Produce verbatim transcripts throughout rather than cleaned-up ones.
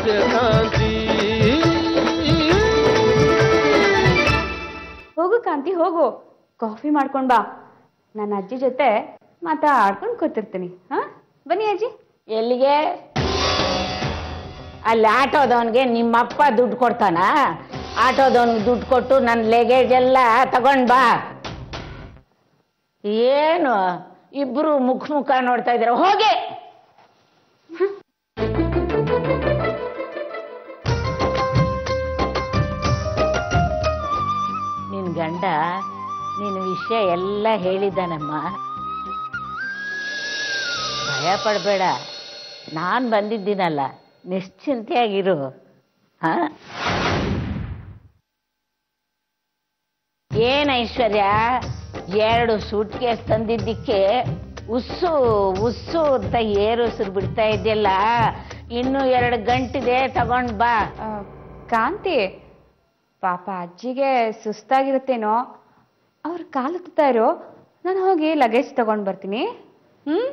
ಸೂರ್ಯಕಾಂತಿ. ಹೋಗು ಕಾಂತಿ ಹೋಗು, ಕಾಫಿ ಮಾಡ್ಕೊಂಡ್ ಬಾ. ನನ್ನ ಅಜ್ಜಿ ಜೊತೆ ಮಾತಾಡ್ಕೊಂಡು ಕೂತಿರ್ತೀನಿ. ಹಾ ಬನ್ನಿ ಅಜ್ಜಿ. ಎಲ್ಲಿಗೆ? ಅಲ್ಲಿ ಆಟೋದವನ್ಗೆ ನಿಮ್ಮಪ್ಪ ದುಡ್ಡು ಕೊಡ್ತಾನ? ಆಟೋದವನ್ಗೆ ದುಡ್ಡು ಕೊಟ್ಟು ನನ್ನ ಲಗೇಜ್ ಎಲ್ಲ ತಗೊಂಡ್ ಬಾ. ಏನು ಇಬ್ರು ಮುಖ ಮುಖ ನೋಡ್ತಾ ಇದ್ದೀರ? ಹೋಗಿ. ನಿನ್ ಗಂಡ ನಿನ್ನ ವಿಷಯ ಎಲ್ಲ ಹೇಳಿದ್ದಾನಮ್ಮ. ಭಯ ಪಡಬೇಡ, ನಾನು ಬಂದಿದ್ದೀನಲ್ಲ, ನಿಶ್ಚಿಂತೆಯಾಗಿರು. ಹ ಏನ್ ಐಶ್ವರ್ಯ, ಎರಡು ಸೂಟ್ ಕೇಸ್ ತಂದಿದ್ದಕ್ಕೆ ಉಸ್ಸು ಉಸ್ಸು ಅಂತ ಏರು ಉಸಿರು ಬಿಡ್ತಾ ಇದೆಯಲ್ಲ, ಇನ್ನು ಎರಡು ಗಂಟಿದೆ, ತಗೊಂಡ್ ಬಾ. ಕಾಂತಿ, ಪಾಪ ಅಜ್ಜಿಗೆ ಸುಸ್ತಾಗಿರುತ್ತೇನೋ, ಅವ್ರ ಕಾಲು ತುತ್ತಾ ಇರೋ, ನಾನು ಹೋಗಿ ಲಗೇಜ್ ತಗೊಂಡ್ ಬರ್ತೀನಿ. ಹ್ಮ್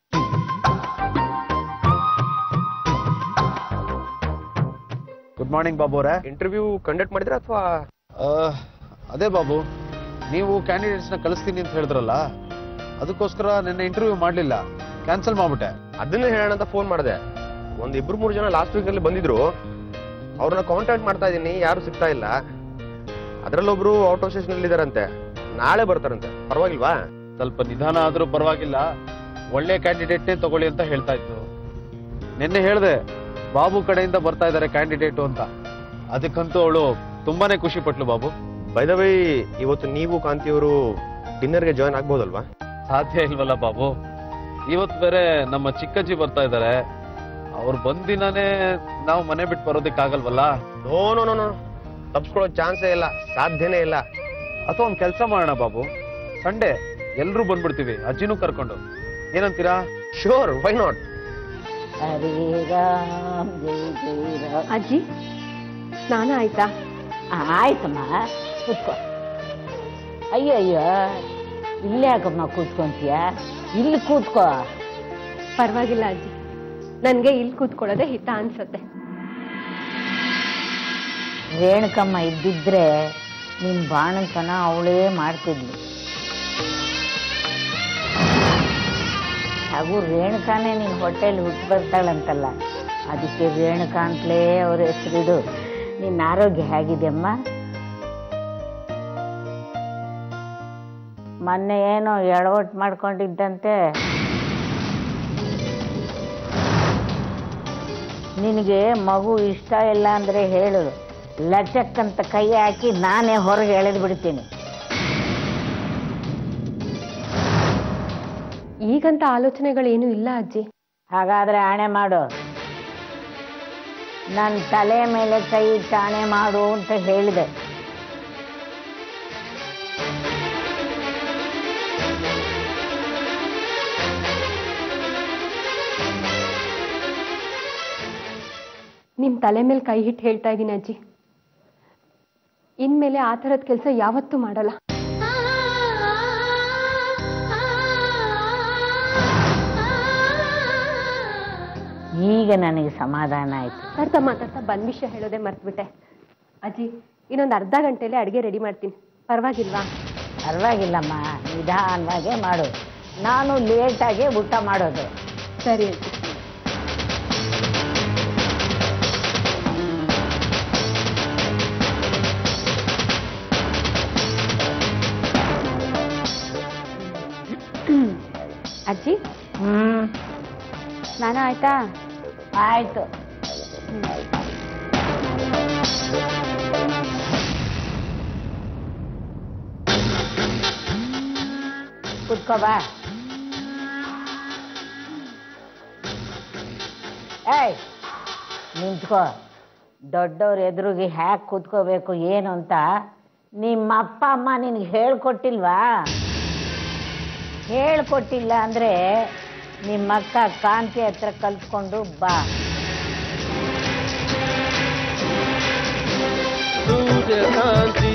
ಗುಡ್ ಮಾರ್ನಿಂಗ್ ಬಾಬು ಅವರೇ. ಇಂಟರ್ವ್ಯೂ ಕಂಡಕ್ಟ್ ಮಾಡಿದ್ರೆ ಅಥವಾ? ಅದೇ ಬಾಬು, ನೀವು ಕ್ಯಾಂಡಿಡೇಟ್ಸ್ನ ಕಳಿಸ್ತೀನಿ ಅಂತ ಹೇಳಿದ್ರಲ್ಲ, ಅದಕ್ಕೋಸ್ಕರ ನಿನ್ನೆ ಇಂಟರ್ವ್ಯೂ ಮಾಡಲಿಲ್ಲ, ಕ್ಯಾನ್ಸಲ್ ಮಾಡ್ಬಿಟ್ಟೆ. ಅದನ್ನೇ ಹೇಳೋಣ ಅಂತ ಫೋನ್ ಮಾಡಿದೆ. ಒಂದ್ ಇಬ್ರು ಮೂರು ಜನ ಲಾಸ್ಟ್ ವೀಕ್ ಅಲ್ಲಿ ಬಂದಿದ್ರು, ಅವ್ರನ್ನ ಕಾಂಟ್ಯಾಕ್ಟ್ ಮಾಡ್ತಾ ಇದ್ದೀನಿ, ಯಾರು ಸಿಗ್ತಾ ಇಲ್ಲ. ಅದ್ರಲ್ಲೊಬ್ರು ಔಟ್ ಆಫ್ ಸ್ಟೇಷನ್ ಇದಾರಂತೆ, ನಾಳೆ ಬರ್ತಾರಂತೆ. ಪರವಾಗಿಲ್ವಾ? ಸ್ವಲ್ಪ ನಿಧಾನ ಆದ್ರೂ ಪರವಾಗಿಲ್ಲ, ಒಳ್ಳೆ ಕ್ಯಾಂಡಿಡೇಟ್ನೇ ತಗೊಳ್ಳಿ ಅಂತ ಹೇಳ್ತಾ ಇತ್ತು. ನಿನ್ನೆ ಹೇಳಿದೆ ಬಾಬು ಕಡೆಯಿಂದ ಬರ್ತಾ ಇದ್ದಾರೆ ಕ್ಯಾಂಡಿಡೇಟು ಅಂತ, ಅದಕ್ಕಂತೂ ಅವಳು ತುಂಬಾನೇ ಖುಷಿ ಪಟ್ಲು ಬಾಬು. ಬೈ ದ ವೇ, ಇವತ್ತು ನೀವು ಕಾಂತಿಯವರು ಡಿನ್ನರ್ಗೆ ಜಾಯ್ನ್ ಆಗ್ಬೋದಲ್ವಾ? ಸಾಧ್ಯ ಇಲ್ವಲ್ಲ ಬಾಬು, ಇವತ್ತು ಬೇರೆ ನಮ್ಮ ಚಿಕ್ಕಜ್ಜಿ ಬರ್ತಾ ಇದ್ದಾರೆ. ಅವ್ರು ಬಂದಿನಾನೇ ನಾವು ಮನೆ ಬಿಟ್ಟು ಬರೋದಕ್ಕಾಗಲ್ವಲ್ಲ. ನೋ ನೋ ನೋ ನೋ ತಪ್ಸ್ಕೊಳ್ಳೋ ಚಾನ್ಸೇ ಇಲ್ಲ, ಸಾಧ್ಯನೇ ಇಲ್ಲ. ಅಥವಾ ಒಂದ್ ಕೆಲಸ ಮಾಡೋಣ ಬಾಬು, ಸಂಡೇ ಎಲ್ರೂ ಬಂದ್ಬಿಡ್ತೀವಿ, ಅಜ್ಜಿನೂ ಕರ್ಕೊಂಡು, ಏನಂತೀರಾ? Sure, why not? Hare Ram ಜೈ ಜೈ ರಾಮ್. ಅಜ್ಜಿ ಸ್ನಾನ ಆಯ್ತಾ? ಆಯ್ತಮ್ಮ, ಕೂತ್ಕೋ. ಅಯ್ಯೋ ಅಯ್ಯೋ, ಇಲ್ಲೇ ಯಾಕಮ್ಮ ಕೂತ್ಕೊಂತೀಯ? ಇಲ್ಲಿ ಕೂತ್ಕೋ. ಪರವಾಗಿಲ್ಲ ಅಜ್ಜಿ, ನನ್ಗೆ ಇಲ್ಲಿ ಕೂತ್ಕೊಳ್ಳೋದೇ ಹಿತ ಅನ್ಸತ್ತೆ. ರೇಣುಕಮ್ಮ ಇದ್ದಿದ್ರೆ ನಿನ್ ಬಾಣಂತನ ಅವಳೇ ಮಾಡ್ತಿದ್ಲು. ಹಾಗೂ ರೇಣುಕಾನೇ ನಿನ್ ಹೊಟ್ಟೆಲಿ ಹುಟ್ಟು ಬರ್ತಾಳಂತಲ್ಲ, ಅದಕ್ಕೆ ರೇಣುಕಾ ಅಂತಲೇ ಅವ್ರ ಹೆಸರಿಡು. ನಿನ್ನ ಆರೋಗ್ಯ ಹೇಗಿದೆಯಮ್ಮ? ಮೊನ್ನೆ ಏನೋ ಎಡವಟ್ಟು ಮಾಡ್ಕೊಂಡಿದ್ದಂತೆ, ನಿನಗೆ ಮಗು ಇಷ್ಟ ಇಲ್ಲ ಅಂದ್ರೆ ಹೇಳು, ಲಚಕ್ಕಂತ ಕೈ ಹಾಕಿ ನಾನೇ ಹೊರಗೆ ಎಳೆದು ಬಿಡ್ತೀನಿ. ಈಗಂತ ಆಲೋಚನೆಗಳೇನು ಇಲ್ಲ ಅಜ್ಜಿ. ಹಾಗಾದ್ರೆ ಆಣೆ ಮಾಡು, ನನ್ನ ತಲೆ ಮೇಲೆ ಕೈ ಇಟ್ಟು ಆಣೆ ಮಾಡು ಅಂತ ಹೇಳಿದೆ. ನಿಮ್ ತಲೆ ಮೇಲೆ ಕೈ ಹಿಟ್ಟು ಹೇಳ್ತಾ ಇದ್ದೀನಿ ಅಜ್ಜಿ, ಇನ್ಮೇಲೆ ಆ ಥರದ ಕೆಲಸ ಯಾವತ್ತೂ ಮಾಡಲ್ಲ. ಈಗ ನನಗೆ ಸಮಾಧಾನ ಆಯ್ತು. ಮಾತಾಡ್ತಾ ಮಾತಾಡ್ತಾ ಬಂದ್ ವಿಷಯ ಹೇಳೋದೇ ಮರ್ತ್ಬಿಟ್ಟೆ. ಅಜ್ಜಿ, ಇನ್ನೊಂದು ಅರ್ಧ ಗಂಟೆಯಲ್ಲಿ ಅಡುಗೆ ರೆಡಿ ಮಾಡ್ತೀನಿ, ಪರವಾಗಿಲ್ವಾ? ಪರವಾಗಿಲ್ಲಮ್ಮ, ನಿಧಾನವಾಗೇ ಮಾಡು, ನಾನು ಲೇಟಾಗೆ ಊಟ ಮಾಡೋದು. ಸರಿ ಅಜ್ಜಿ. ಅಜ್ಜಿ, ಹ್ಮ್ ಸ್ನಾನ ಆಯ್ತಾ? ಆಯ್ತು. ಕುತ್ಕೋ ಬಾ. ಏಯ್ ನಿಂತ್ಕೋ. ದೊಡ್ಡವ್ರ ಎದುರಿಗೆ ಹ್ಯಾಕ್ ಕೂತ್ಕೋಬೇಕು ಏನು ಅಂತ ನಿಮ್ಮ ಅಪ್ಪ ಅಮ್ಮ ನಿನ್ಗೆ ಹೇಳ್ಕೊಟ್ಟಿಲ್ವಾ? ಹೇಳ್ಕೊಟ್ಟಿಲ್ಲ ಅಂದ್ರೆ ನಿಮ್ಮ ಅಕ್ಕ ಕಾಂತಿ ಹತ್ರ ಕಲ್ತ್ಕೊಂಡು ಬಾ. ಸೂರ್ಯಕಾಂತಿ